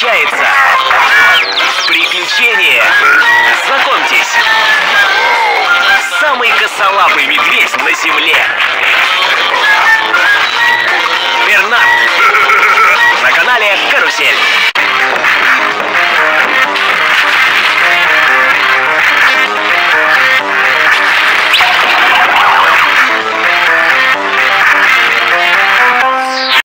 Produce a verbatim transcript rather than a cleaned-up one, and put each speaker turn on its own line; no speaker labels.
встречается приключение. Знакомьтесь, самый косолапый медведь на земле. Бернард. На канале Карусель.